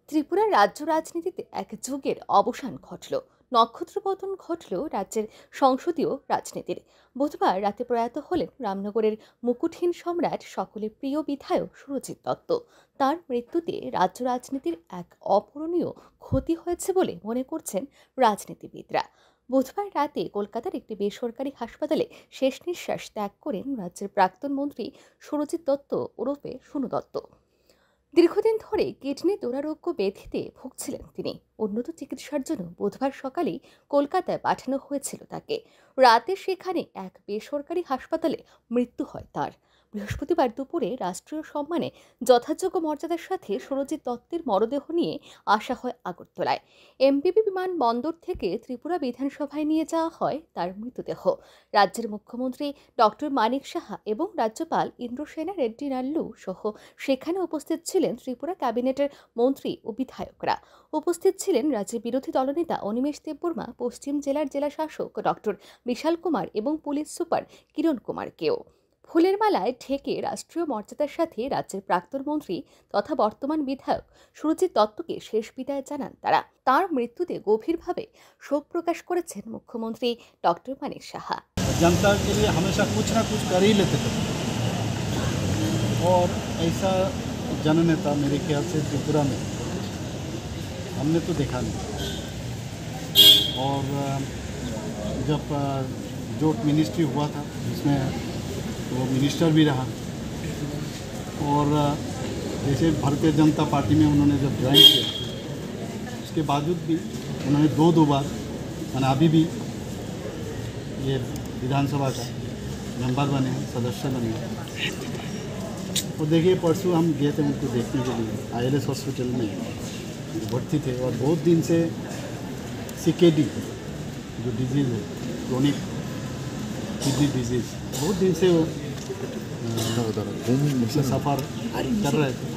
ত্রিপুরার রাজ্য রাজনীতিতে এক যুগের অবসান ঘটল। নক্ষত্রপতন ঘটল রাজ্যের সংসদীয় রাজনীতির। বুধবার রাতে প্রয়াত হলেন রামনগরের মুকুটহীন সম্রাট, সকলের প্রিয় বিধায়ক সুরজিৎ দত্ত। তার মৃত্যুতে রাজ্য রাজনীতির এক অপূরণীয় ক্ষতি হয়েছে বলে মনে করছেন রাজনীতিবিদরা। বুধবার রাতে কলকাতার একটি বেসরকারি হাসপাতালে শেষ নিঃশ্বাস ত্যাগ করেন রাজ্যের প্রাক্তন মন্ত্রী সুরজিৎ দত্ত ওরফে সুনু দত্ত। দীর্ঘদিন ধরে কিডনি দুরারোগ্য ব্যাধিতে ভুগছিলেন তিনি। উন্নত চিকিৎসার জন্য বুধবার সকালেই কলকাতায় পাঠানো হয়েছিল তাকে। রাতে সেখানে এক বেসরকারি হাসপাতালে মৃত্যু হয় তার। বৃহস্পতিবার দুপুরে রাষ্ট্রীয় সম্মানে যথাযোগ্য মর্যাদার সাথে সুরজিৎ দত্তের মরদেহ নিয়ে আসা হয় আগরতলায়। এমবিবি বিমানবন্দর থেকে ত্রিপুরা বিধানসভায় নিয়ে যাওয়া হয় তার মৃতদেহ। রাজ্যের মুখ্যমন্ত্রী ডক্টর মানিক সাহা এবং রাজ্যপাল ইন্দ্রসেনা রেড্ডি নাল্লু সহ সেখানে উপস্থিত ছিলেন ত্রিপুরা ক্যাবিনেটের মন্ত্রী ও বিধায়করা। উপস্থিত ছিলেন রাজ্যের বিরোধী দলনেতা অনিমেষ দেববর্মা, পশ্চিম জেলার জেলাশাসক ডক্টর বিশাল কুমার এবং পুলিশ সুপার কিরণ কুমারকেও। ফুলের মালায় ঢেকে রাষ্ট্রীয় মর্যাদার সাথে রাজ্যের প্রাক্তন মন্ত্রী তথা বর্তমান বিধায়ক সুরজিৎ দত্তকে শেষ বিদায় জানান তারা। তার মৃত্যুতে গভীরভাবে শোক প্রকাশ করেছেন মুখ্যমন্ত্রী ডক্টর মানিক সাহা। जनता के लिए हमेशा कुछ ना कुछ कर ही लेते थे और ऐसा जननेता मेरे ख्याल से त्रिपुरा में हमने तो देखा नहीं। और जब जो मिनिस्ट्री हुआ था जिसमें वो मिनिस्टर भी रहा और जैसे भारतीय जनता पार्टी में उन्होंने जब ज्वाइन किया उसके बावजूद भी उन्होंने दो बार मैंने अभी भी ये विधानसभा का मेंबर बने हैं, सदस्य बने हैं। तो देखिए परसों हम गए थे उनको देखने के लिए ILS हॉस्पिटल में भर्ती थे और बहुत दिन से CKD जो डिजीज़ है, क्रोनिक किडनी डिजीज़, बहुत दिन से वो सफ़र कर रहे थे।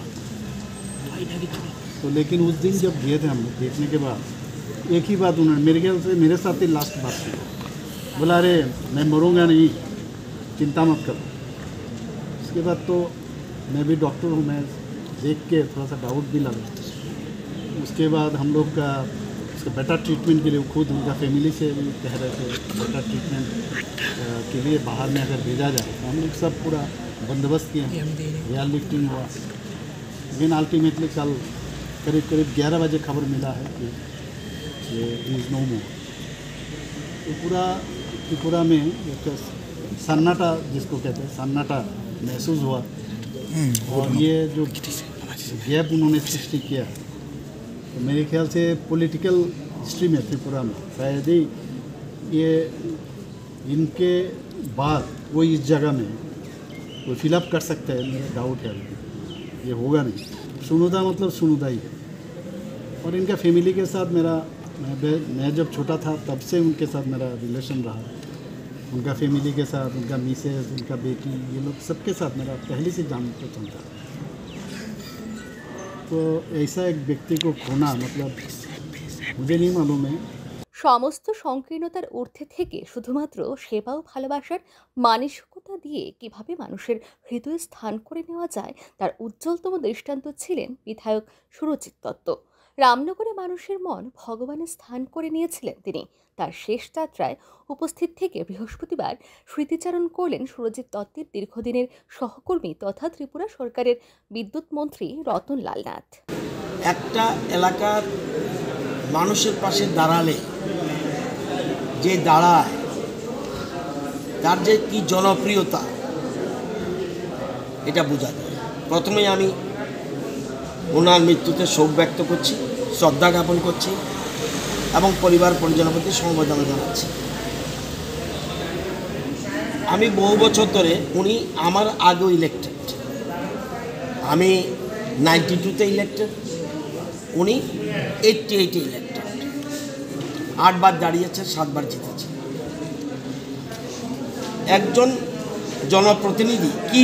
तो लेकिन उस दिन जब गए थे हम लोग देखने के बाद एक ही बात उन्होंने मेरे ख्याल से मेरे साथ ही लास्ट बात की, बोला अरे मैं मरूंगा नहीं, चिंता मत करो। उसके बाद तो मैं भी डॉक्टर हूँ, मैं देख के थोड़ा सा डाउट भी लगा। उसके बाद हम लोग का उसका बेटर ट्रीटमेंट के लिए खुद उनका फैमिली से भी कह रहे थे बेटर ट्रीटमेंट के लिए बाहर में अगर भेजा जाए तो हम लोग सब पूरा बंदोबस्त किए, एयर लिफ्टिंग हुआ। लेकिन अल्टीमेटली कल करीब 11 बजे खबर मिला है कि ये इज़ नो मोर। तो पूरा में एक सन्नाटा जिसको कहते हैं सन्नाटा महसूस हुआ। और ये जो गैप उन्होंने सृष्टि किया तो मेरे ख्याल से पॉलिटिकल हिस्ट्री में त्रिपुरा में शायद ही ये इनके बाद वो इस जगह में कोई फिलअप कर सकता है, मेरा डाउट है। ये होगा नहीं। सुनुदा मतलब सुनुदा ही है। और इनका फैमिली के साथ मैं जब छोटा था तब से उनके साथ मेरा रिलेशन रहा। उनका फैमिली के साथ, उनका मिसेस, उनका बेटी, ये लोग सबके साथ मेरा पहले से जान पहचान था। तो ऐसा एक व्यक्ति को खोना मतलब मुझे नहीं मालूम है। সমস্ত সংকীর্ণতার ঊর্ধ্বে থেকে শুধুমাত্র সেবা ও ভালোবাসার মানসিকতা দিয়ে কিভাবে মানুষের হৃদয়ে স্থান করে নেওয়া যায় তার উজ্জ্বলতম দৃষ্টান্ত ছিলেন বিধায়ক সুরজিৎ দত্ত। রামনগরে মানুষের মন ভগবানের স্থান করে নিয়েছিলেন তিনি। তার শেষ যাত্রায় উপস্থিত থেকে বৃহস্পতিবার স্মৃতিচারণ করলেন সুরজিৎ দত্তের দীর্ঘদিনের সহকর্মী তথা ত্রিপুরা সরকারের বিদ্যুৎ মন্ত্রী রতন লাল নাথ। একটা এলাকার মানুষের পাশে দাঁড়ালে যে দাঁড়ায় তার যে কি জনপ্রিয়তা এটা বোঝা যায়। প্রথমে আমি ওনার মৃত্যুতে শোক ব্যক্ত করছি, শ্রদ্ধা জ্ঞাপন করছি এবং পরিবার পরিজনের প্রতি সমবেদনা জানাচ্ছি। আমি বহু বছর ধরে, উনি আমার আগেও ইলেক্টেড, আমি 92-তে ইলেক্টেড, উনি 88-এ ইলেক্টেড, 8 বার দাঁড়িয়েছে, 7 বার জিতেছে। একজন জনপ্রতিনিধি কি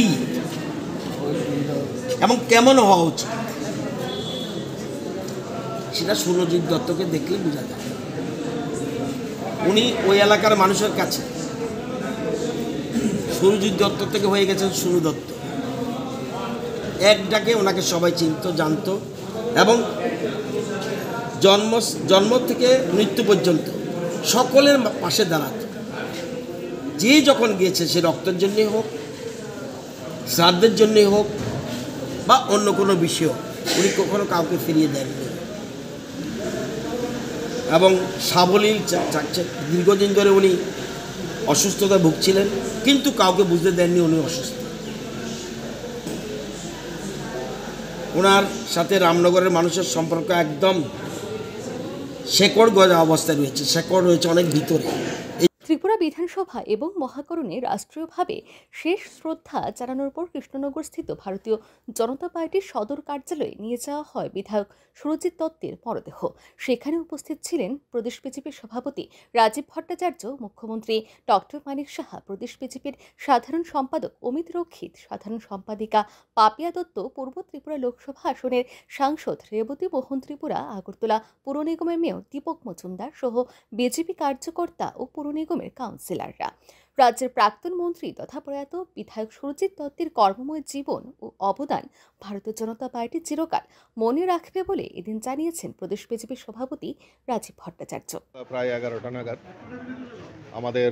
এবং কেমন হওয়া উচিত সেটা সুরজিৎ দত্তকে দেখলে বোঝা যায়। উনি ওই এলাকার মানুষের কাছে সুরজিৎ দত্ত থেকে হয়ে গেছেন সুনু দত্ত। এক ডাকে ওনাকে সবাই চিনত, জানত এবং জন্ম থেকে মৃত্যু পর্যন্ত সকলের পাশে দাঁড়াত। যে যখন গিয়েছে, সে রক্তের জন্যই হোক, শ্রাদ্ধের জন্যই হোক, বা অন্য কোনো বিষয় হোক, উনি কখনো কাউকে ফিরিয়ে দেননি। এবং সাবলীল দীর্ঘদিন ধরে উনি অসুস্থতায় ভুগছিলেন, কিন্তু কাউকে বুঝতে দেননি উনি অসুস্থ। ওনার সাথে রামনগরের মানুষের সম্পর্ক একদম শেকড় গজা অবস্থায় রয়েছে, শেকড় রয়েছে অনেক ভিতরে। ত্রিপুরা বিধানসভা এবং মহাকরণে রাষ্ট্রীয়ভাবে শেষ শ্রদ্ধা জানানোর পর কৃষ্ণনগরস্থিত ভারতীয় জনতা পার্টির সদর কার্যালয়ে নিয়ে যাওয়া হয় বিধায়ক সুরজিৎ দত্তের মরদেহ। সেখানে উপস্থিত ছিলেন প্রদেশ বিজেপির সভাপতি রাজীব ভট্টাচার্য, মুখ্যমন্ত্রী ডক্টর মানিক সাহা, প্রদেশ বিজেপির সাধারণ সম্পাদক অমিত রক্ষিত, সাধারণ সম্পাদিকা পাপিয়া দত্ত, পূর্ব ত্রিপুরা লোকসভা আসনের সাংসদ রেবতী মোহন ত্রিপুরা, আগরতলা পুর নিগমের মেয়র দীপক মজুমদার সহ বিজেপি কার্যকর্তা ও পুর নিগমের কাউন্সিলররা। রাজ্যের প্রাক্তন মন্ত্রী তথা প্রয়াত বিধায়ক সুরজিৎ দত্তের কর্মময় জীবন ও অবদান ভারতীয় জনতা পার্টি চিরকাল মনে রাখবে বলে এদিন জানিয়েছেন প্রদেশ বিজেপির সভাপতি রাজীব ভট্টাচার্য। প্রায় 11টা নাগাদ আমাদের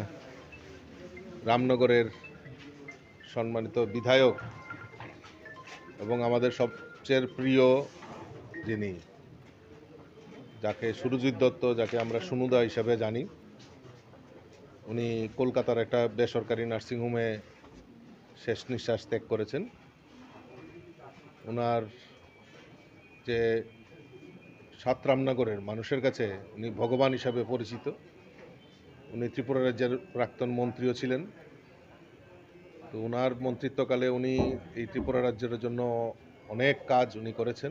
রামনগরের সম্মানিত বিধায়ক এবং আমাদের সবচেয়ে প্রিয় যিনি, যাকে সুরজিৎ দত্ত, যাকে আমরা সুনুদা হিসাবে জানি, উনি কলকাতার একটা বেসরকারি নার্সিংহোমে শেষ নিঃশ্বাস ত্যাগ করেছেন। ওনার যে সাত রামনগরের মানুষের কাছে উনি ভগবান হিসাবে পরিচিত। উনি ত্রিপুরা রাজ্যের প্রাক্তন মন্ত্রীও ছিলেন। তো ওনার মন্ত্রিত্বকালে উনি এই ত্রিপুরা রাজ্যের জন্য অনেক কাজ উনি করেছেন।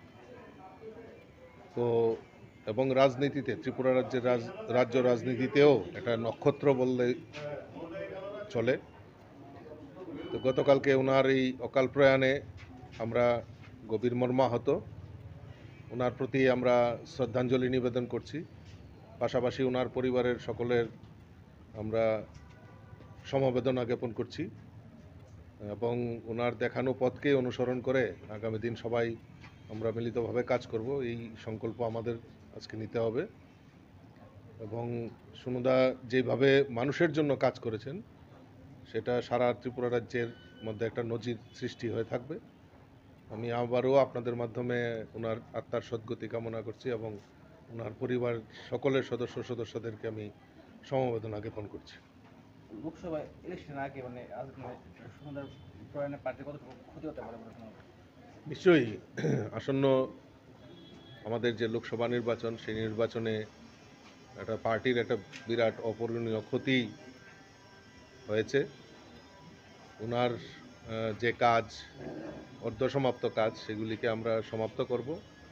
তো এবং রাজনীতিতে, ত্রিপুরা রাজ্যের রাজ্য রাজনীতিতেও একটা নক্ষত্র বললে চলে। তো গতকালকে ওনার এই অকাল প্রয়াণে আমরা গভীর মর্মাহত। ওনার প্রতি আমরা শ্রদ্ধাঞ্জলি নিবেদন করছি। পাশাপাশি ওনার পরিবারের সকলের আমরা সমবেদনা জ্ঞাপন করছি এবং ওনার দেখানো পথকে অনুসরণ করে আগামী দিন সবাই আমরা মিলিতভাবে কাজ করব, এই সংকল্প আমাদের আজকে নিতে হবে। এবং সুনুদা যেভাবে মানুষের জন্য কাজ করেছেন, সেটা সারা ত্রিপুরা রাজ্যের মধ্যে একটা নজির সৃষ্টি হয়ে থাকবে। আমি আবারও আপনাদের মাধ্যমে ওনার আত্মার সদ্গতি কামনা করছি এবং ওনার পরিবার সকলের সদস্যদেরকে আমি সমবেদনা জ্ঞাপন করছি। লোকসভা ইলেকশনের আগে সুন্দর প্রয়াণে পার্টি কতটুকু ক্ষতি হতে পারে? নিশ্চয়ই আসন্ন আমাদের যে লোকসভা নির্বাচন, সেই নির্বাচনে একটা পার্টির একটা বিরাট অপূরণীয় ক্ষতি হয়েছে। ওনার যে কাজ, অর্ধসমাপ্ত কাজ, সেগুলিকে আমরা সমাপ্ত করব,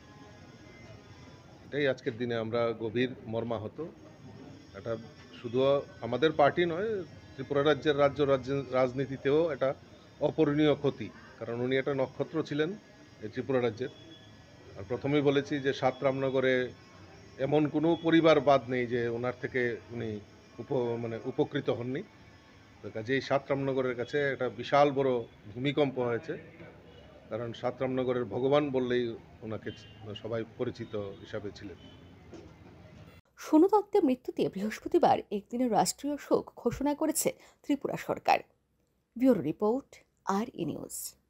এটাই আজকের দিনে আমরা গভীর মর্মাহত। এটা শুধু আমাদের পার্টি নয়, ত্রিপুরা রাজ্যের রাজনীতিতেও এটা অপূরণীয় ক্ষতি, কারণ উনি একটা নক্ষত্র ছিলেন এই ত্রিপুরা রাজ্যের। আর প্রথমেই বলেছি যে সাত রামনগরে এমন কোনো পরিবার বাদ নেই যে ওনার থেকে উনি উপকৃত হননি। তো কাজেই সাত রামনগরের কাছে একটা বিশাল বড় ভূমিকম্প হয়েছে, কারণ সাত রামনগরের ভগবান বললেই ওনাকে সবাই পরিচিত হিসাবে ছিলেন। সুনু দত্তের মৃত্যুতে বৃহস্পতিবার একদিনের রাষ্ট্রীয় শোক ঘোষণা করেছে ত্রিপুরা সরকার। Bureau report, R E news.